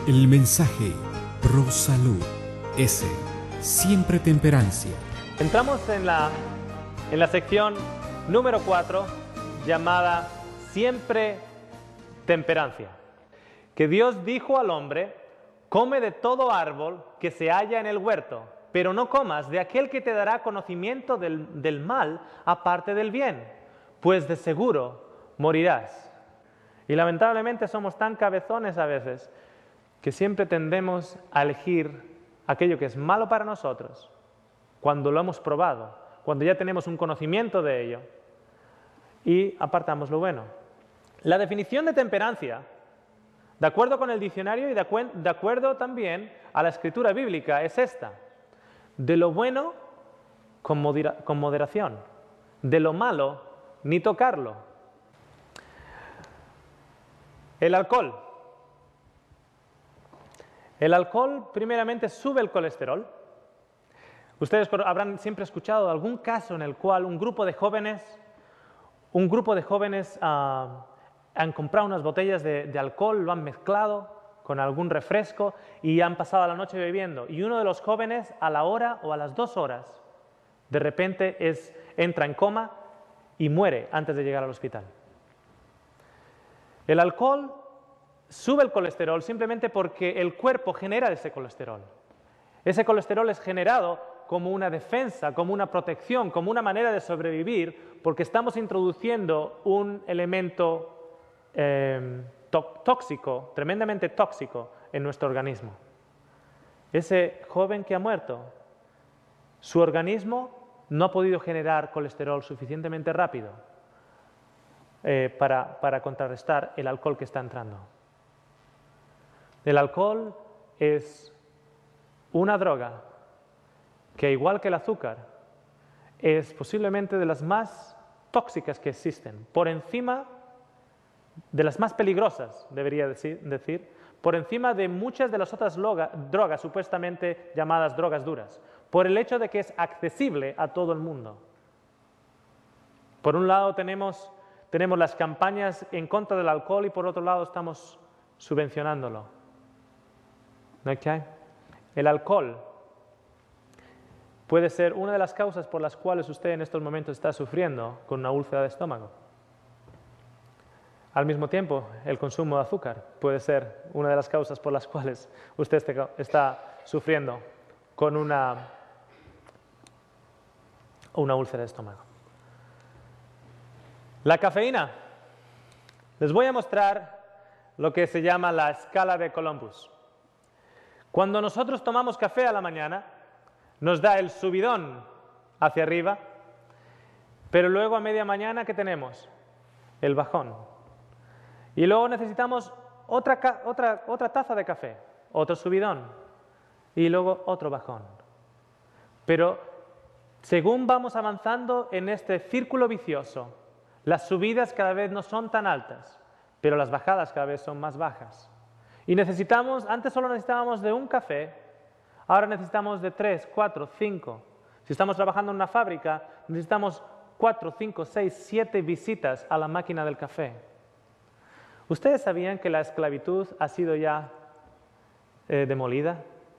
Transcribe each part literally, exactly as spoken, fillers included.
El mensaje Pro Salud S, siempre temperancia. Entramos en la, en la sección número cuatro, llamada Siempre Temperancia. Que Dios dijo al hombre: come de todo árbol que se halla en el huerto, pero no comas de aquel que te dará conocimiento del, del mal aparte del bien, pues de seguro morirás. Y lamentablemente somos tan cabezones a veces que siempre tendemos a elegir aquello que es malo para nosotros cuando lo hemos probado, cuando ya tenemos un conocimiento de ello, y apartamos lo bueno. La definición de temperancia, de acuerdo con el diccionario y de, acu de acuerdo también a la escritura bíblica, es esta: de lo bueno con, modera con moderación, de lo malo ni tocarlo. El alcohol. El alcohol primeramente sube el colesterol. Ustedes habrán siempre escuchado algún caso en el cual un grupo de jóvenes, un grupo de jóvenes uh, han comprado unas botellas de, de alcohol, lo han mezclado con algún refresco y han pasado la noche bebiendo. Y uno de los jóvenes, a la hora o a las dos horas, de repente es, entra en coma y muere antes de llegar al hospital. El alcohol sube el colesterol simplemente porque el cuerpo genera ese colesterol. Ese colesterol es generado como una defensa, como una protección, como una manera de sobrevivir, porque estamos introduciendo un elemento eh, tóxico, tremendamente tóxico en nuestro organismo. Ese joven que ha muerto, su organismo no ha podido generar colesterol suficientemente rápido eh, para, para contrarrestar el alcohol que está entrando. El alcohol es una droga que, igual que el azúcar, es posiblemente de las más tóxicas que existen, por encima de las más peligrosas, debería decir, decir por encima de muchas de las otras droga, drogas supuestamente llamadas drogas duras, por el hecho de que es accesible a todo el mundo. Por un lado tenemos, tenemos las campañas en contra del alcohol y por otro lado estamos subvencionándolo. Okay. El alcohol puede ser una de las causas por las cuales usted en estos momentos está sufriendo con una úlcera de estómago. Al mismo tiempo, el consumo de azúcar puede ser una de las causas por las cuales usted está sufriendo con una, una úlcera de estómago. La cafeína. Les voy a mostrar lo que se llama la escala de Columbus. Cuando nosotros tomamos café a la mañana, nos da el subidón hacia arriba, pero luego a media mañana, ¿qué tenemos? El bajón. Y luego necesitamos otra, otra, otra taza de café, otro subidón, y luego otro bajón. Pero según vamos avanzando en este círculo vicioso, las subidas cada vez no son tan altas, pero las bajadas cada vez son más bajas. Y necesitamos, antes solo necesitábamos de un café, ahora necesitamos de tres, cuatro, cinco. Si estamos trabajando en una fábrica, necesitamos cuatro, cinco, seis, siete visitas a la máquina del café. ¿Ustedes sabían que la esclavitud ha sido ya eh, demolida?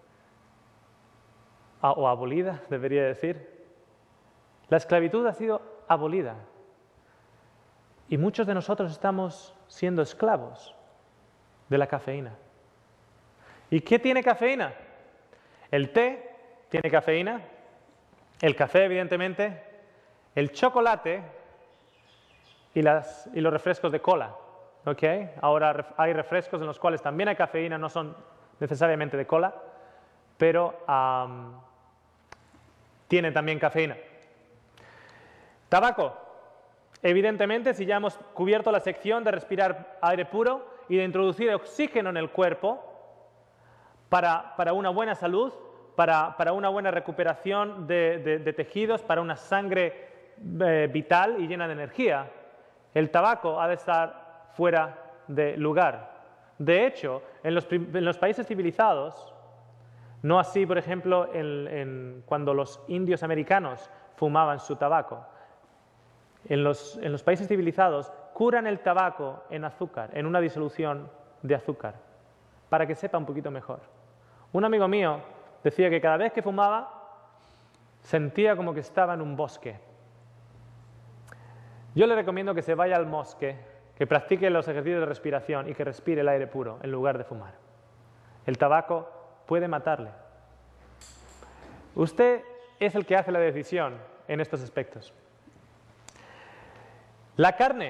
A, o abolida, debería decir. La esclavitud ha sido abolida. Y muchos de nosotros estamos siendo esclavos de la cafeína. ¿Y qué tiene cafeína? El té tiene cafeína, el café evidentemente, el chocolate y, las, y los refrescos de cola. ¿Okay? Ahora hay refrescos en los cuales también hay cafeína, no son necesariamente de cola, pero um, tienen también cafeína. Tabaco. Evidentemente, si ya hemos cubierto la sección de respirar aire puro y de introducir oxígeno en el cuerpo para, para una buena salud, para, para una buena recuperación de, de, de tejidos, para una sangre eh, vital y llena de energía, el tabaco ha de estar fuera de lugar. De hecho, en los, en los países civilizados, no así, por ejemplo, en, en, cuando los indios americanos fumaban su tabaco. En los, en los países civilizados curan el tabaco en azúcar, en una disolución de azúcar. para que sepa un poquito mejor. Un amigo mío decía que cada vez que fumaba sentía como que estaba en un bosque. Yo le recomiendo que se vaya al bosque, que practique los ejercicios de respiración y que respire el aire puro en lugar de fumar. El tabaco puede matarle. Usted es el que hace la decisión en estos aspectos. La carne.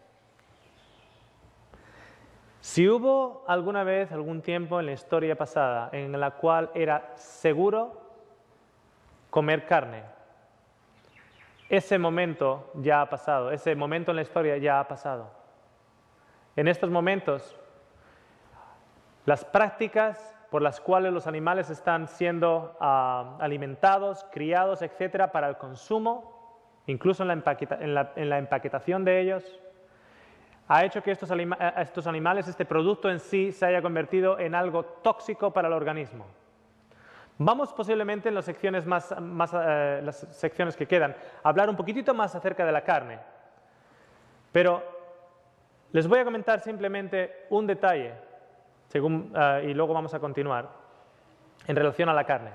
Si hubo alguna vez, algún tiempo en la historia pasada en la cual era seguro comer carne, ese momento ya ha pasado, ese momento en la historia ya ha pasado. En estos momentos, las prácticas por las cuales los animales están siendo uh, alimentados, criados, etcétera, para el consumo, incluso en la, empaqueta, en, la, en la empaquetación de ellos, ha hecho que estos, anima, estos animales, este producto en sí, se haya convertido en algo tóxico para el organismo. Vamos posiblemente en las secciones, más, más, uh, las secciones que quedan a hablar un poquitito más acerca de la carne, pero les voy a comentar simplemente un detalle, según, uh, y luego vamos a continuar, en relación a la carne.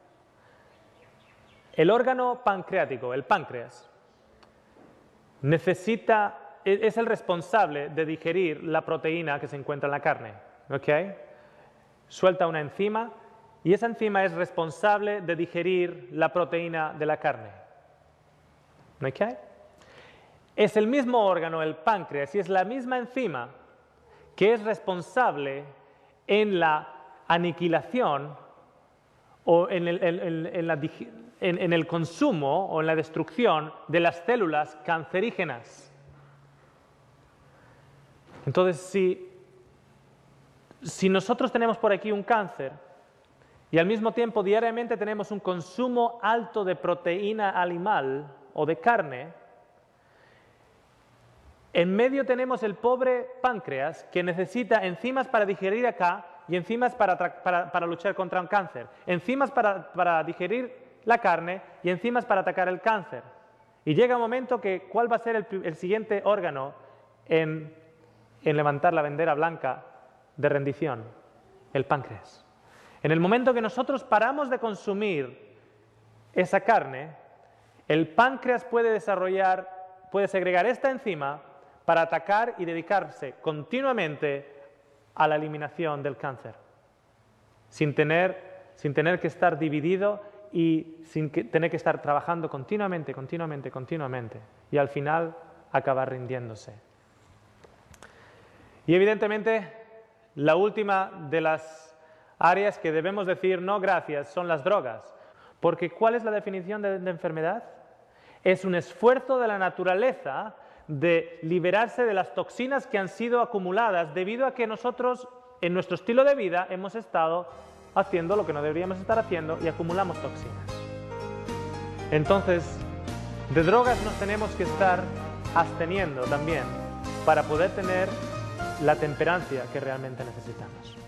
El órgano pancreático, el páncreas, necesita, es el responsable de digerir la proteína que se encuentra en la carne. ¿Okay? Suelta una enzima y esa enzima es responsable de digerir la proteína de la carne. ¿Okay? Es el mismo órgano, el páncreas, y es la misma enzima que es responsable en la aniquilación o en el, en, en, la, en, en el consumo o en la destrucción de las células cancerígenas. Entonces, si, si nosotros tenemos por aquí un cáncer y al mismo tiempo diariamente tenemos un consumo alto de proteína animal o de carne, en medio tenemos el pobre páncreas que necesita enzimas para digerir acá y enzimas para, para, para luchar contra un cáncer, enzimas para, para digerir la carne y enzimas para atacar el cáncer. Y llega un momento que, ¿cuál va a ser el, el siguiente órgano en, en levantar la bandera blanca de rendición? El páncreas. En el momento que nosotros paramos de consumir esa carne, el páncreas puede desarrollar, puede segregar esta enzima para atacar y dedicarse continuamente a la eliminación del cáncer, sin tener, sin tener que estar dividido y sin que, tener que estar trabajando continuamente, continuamente, continuamente, y al final acabar rindiéndose. Y evidentemente, la última de las áreas que debemos decir no gracias son las drogas, porque ¿cuál es la definición de, de enfermedad? Es un esfuerzo de la naturaleza de liberarse de las toxinas que han sido acumuladas debido a que nosotros, en nuestro estilo de vida, hemos estado haciendo lo que no deberíamos estar haciendo y acumulamos toxinas. Entonces, de drogas nos tenemos que estar absteniendo también para poder tener la temperancia que realmente necesitamos.